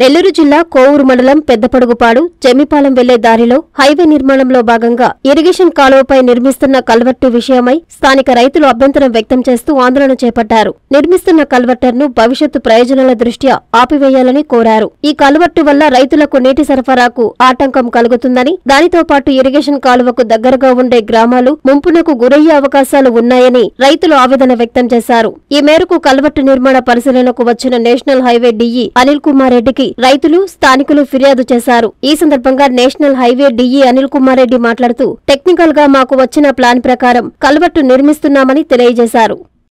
నెల్లూరు జిల్లా కోవూరు మండలం పెద్దపడుగుపాడు జమ్మిపాలెం వెళ్లే దారిలో హైవే నిర్మాణంలో భాగంగా ఇరిగేషన్ కాలువపై నిర్మిస్తున్న కల్వర్టు విషయమై స్థానిక రైతులు అభ్యంతరం వ్యక్తం చేస్తూ ఆందోళన చేపట్టారు. నిర్మిస్తున్న కల్వర్టర్ను భవిష్యత్తు ప్రయోజనాల దృష్ట్యా ఆపివేయాలని కోరారు. ఈ కల్వర్టు వల్ల రైతులకు నీటి సరఫరాకు ఆటంకం కలుగుతుందని, దానితో పాటు ఇరిగేషన్ కాలువకు దగ్గరగా ఉండే గ్రామాలు ముంపునకు గురయ్యే అవకాశాలు ఉన్నాయని రైతులు ఆవేదన వ్యక్తం చేశారు. ఈ మేరకు కల్వర్టు నిర్మాణ పరిశీలనకు వచ్చిన national highway DE Anil Kumar రెడ్డికి రైతులు, స్థానికులు ఫిర్యాదు చేశారు. ఈ సందర్భంగా national highway DE Anil Kumar Reddy మాట్లాడుతూ టెక్నికల్ గా మాకు వచ్చిన ప్లాన్ ప్రకారం కల్వర్టు నిర్మిస్తున్నామని తెలియజేశారు.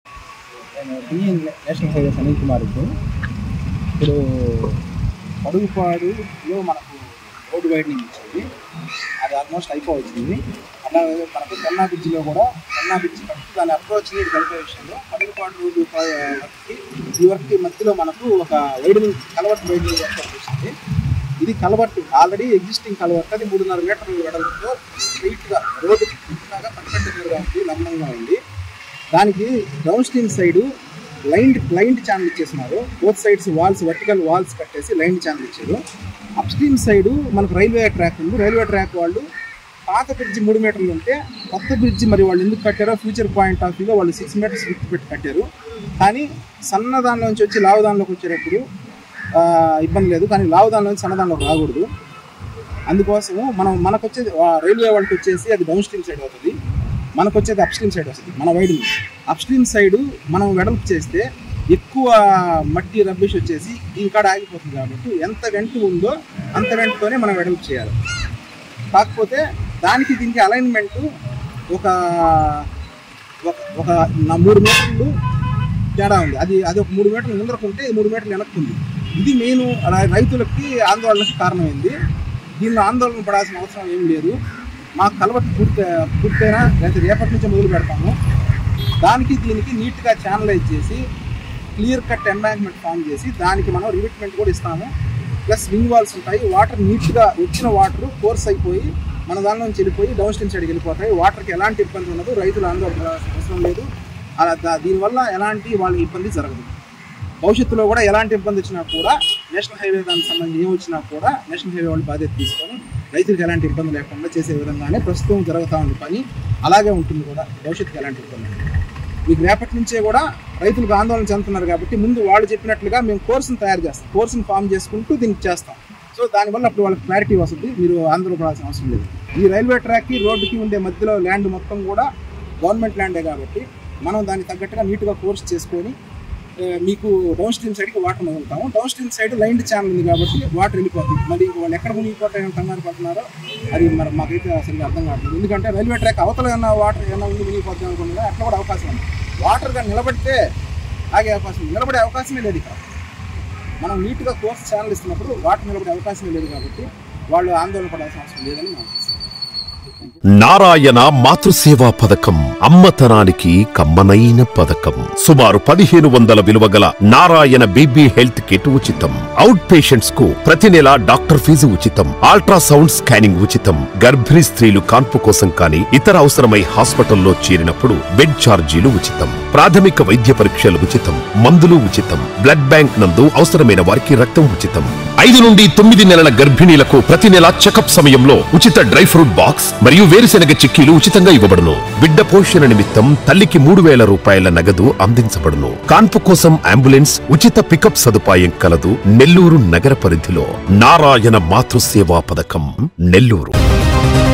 అది ఆల్మోస్ట్ అయిపోవచ్చింది. అలాగే మనకు కన్నా బ్రిడ్జిలో కూడా కన్నా బ్రిడ్జి కట్టి దాని అప్రోచ్ నీటి కలిపే విషయంలో పడుగుపాడు రోడ్డు వర్క్కి ఈ వర్క్కి మధ్యలో మనకు ఒక వైడనింగ్ కలవర్ట్ వైడనింగ్ ఏర్పాటు చేసింది. ఇది కలవర్ట్ ఆల్రెడీ ఎగ్జిస్టింగ్ కలవర్ట్, అది 3.5 మీటర్ల వెడల్పుతో స్ట్రైట్గా రోడ్డు లాగా పర్పెండిక్యులర్గా ఉంది, లంబంగా ఉంది. దానికి down stream side lined channel ఇచ్చేసినారు. Both sides walls, vertical walls కట్టేసి లైన్డ్ ఛానల్ ఇచ్చారు. అప్ స్ట్రీమ్ సైడు మనకు రైల్వే ట్రాక్ ఉంది. రైల్వే ట్రాక్ వాళ్ళు పాత బ్రిడ్జి 3 మీటర్లు ఉంటే కొత్త బ్రిడ్జి మరి వాళ్ళు ఎందుకు కట్టారో ఫ్యూచర్ పాయింట్ ఆఫ్ వ్యూలో వాళ్ళు 6 మీటర్స్ విడ్త్ పెట్టి కట్టారు. కానీ సన్న దానిలోంచి వచ్చి లావు దానిలోకి వచ్చేటప్పుడు ఇబ్బంది లేదు, కానీ లావు దానిలోంచి సన్న దానిలోకి రాకూడదు. అందుకోసము మనకు వచ్చేది రైల్వే వాళ్ళకి వచ్చేసి అది డౌన్ స్ట్రీమ్ సైడ్ అవుతుంది, మనకు వచ్చేది అప్ స్ట్రీమ్ సైడ్ వస్తుంది. మన వైడ్ని అప్ స్ట్రీమ్ సైడు మనం వెడల్పు చేస్తే ఎక్కువ మట్టి రబ్బిష్ వచ్చేసి ఇంకాడ ఆగిపోతుంది. కాబట్టి ఎంత వెంట ఉందో అంత వెంటతోనే మనం వెడల్పు చేయాలి. కాకపోతే దానికి దీనికి అలైన్మెంట్ ఒక 3 మీటర్లు తేడా ఉంది. అది ఒక 3 మీటర్లు ముందరకుంటే 3 మీటర్లు వెనక్కుంది. ఇది మెయిన్ రైతులకి ఆందోళనకి కారణమైంది. దీనిలో ఆందోళన పడాల్సిన అవసరం ఏం లేదు. మాకు కలవట్టు పూర్తయినా లేకపోతే రేపటి నుంచి మొదలు పెడతాము. దానికి దీనికి నీట్గా ఛానలైజ్ చేసి క్లియర్ కట్ ఎంబాంక్మెంట్ ఫామ్ చేసి దానికి మనం రివిట్మెంట్ కూడా ఇస్తాము. ప్లస్ వింగ్ వాల్స్ ఉంటాయి. వాటర్ నీట్గా వచ్చిన వాటర్ కోర్స్ అయిపోయి మన దానిలో నుంచి వెళ్ళిపోయి డౌన్ స్ట్రీమ్ సైడ్కి వెళ్ళిపోతాయి. వాటర్కి ఎలాంటి ఇబ్బంది ఉండదు, రైతులు ఆందోళన అవసరం లేదు. దీనివల్ల ఎలాంటి వాళ్ళకి ఇబ్బంది జరగదు. భవిష్యత్తులో కూడా ఎలాంటి ఇబ్బంది వచ్చినా కూడా నేషనల్ హైవే దానికి సంబంధించి ఏం వచ్చినా కూడా నేషనల్ హైవే వాళ్ళు బాధ్యత తీసుకొని రైతులకు ఎలాంటి ఇబ్బంది లేకుండా చేసే విధంగానే ప్రస్తుతం జరుగుతూ ఉంది పని. అలాగే ఉంటుంది కూడా భవిష్యత్తుకి ఎలాంటి ఇబ్బంది లేదు. మీకు రేపటి నుంచే కూడా రైతులకు ఆందోళన చెందుతున్నారు కాబట్టి ముందు వాళ్ళు చెప్పినట్లుగా మేము కోర్సును తయారు చేస్తాం, కోర్సును ఫామ్ చేసుకుంటూ దీనికి చేస్తాం. సో దానివల్ల అప్పుడు వాళ్ళకి క్లారిటీ వస్తుంది, మీరు ఆందోళన పడాల్సిన అవసరం లేదు. ఈ రైల్వే ట్రాక్కి రోడ్డుకి ఉండే మధ్యలో ల్యాండ్ మొత్తం కూడా గవర్నమెంట్ ల్యాండే కాబట్టి మనం దానికి తగ్గట్టుగా నీట్గా కోర్స్ చేసుకొని మీకు డౌన్ స్ట్రీమ్ సైడ్కి వాటర్ మొదలుతాము. Down stream side lined channel ఉంది కాబట్టి వాటర్ వెళ్ళిపోతుంది. మరి వాళ్ళు ఎక్కడ మునిగిపోతాయో కంగారు పడుతున్నారో అది మరి మాకైతే అసలు అర్థం కావట్లేదు. ఎందుకంటే రైల్వే ట్రాక్ అవతల ఏమన్నా వాటర్ ఏమన్నా ఉంది మునిగిపోతాయి అనుకుంటున్నా, అట్లా కూడా అవకాశం ఉంది. వాటర్గా నిలబడితే ఆగే అవకాశం, నిలబడే అవకాశమే లేదు. ఇక్కడ మనం నీట్గా కోర్స్ ఛానల్ ఇస్తున్నప్పుడు వాటర్ నిలబడే అవకాశమే లేదు కాబట్టి వాళ్ళు ఆందోళన పడాల్సిన అవసరం లేదని నాకు నారాయణ మాతృసేవా పథకం అమ్మతనానికి కమ్మనైన పథకం. సుమారు 1500 విలువ గల నారాయణ బేబీ హెల్త్ కిట్ ఉచితం. అవుట్ పేషెంట్స్ కు ప్రతి నెల డాక్టర్ ఫీజు ఉచితం. అల్ట్రాసౌండ్ స్కానింగ్ ఉచితం. గర్భిణీ స్త్రీలు కాన్పు కోసం కానీ ఇతర అవసరమై హాస్పిటల్లో చేరినప్పుడు బెడ్ ఛార్జీలు ఉచితం. ప్రాథమిక వైద్య పరీక్షలు ఉచితం. మందులు ఉచితం. బ్లడ్ బ్యాంక్ నందు అవసరమైన వారికి రక్తం ఉచితం. 5 నుండి 9 నెలల గర్భిణీలకు ప్రతి నెల చెకప్ సమయంలో ఉచిత డ్రై ఫ్రూట్ బాక్స్ మరియు వేరుశెనగ చిక్కీలు ఉచితంగా ఇవ్వబడును. బిడ్డ పోషణ నిమిత్తం తల్లికి 3000 రూపాయల నగదు అందించబడును. కాన్పు కోసం అంబులెన్స్ ఉచిత పికప్ సదుపాయం కలదు. నెల్లూరు నగర పరిధిలో నారాయణ మాతృసేవా పథకం, నెల్లూరు.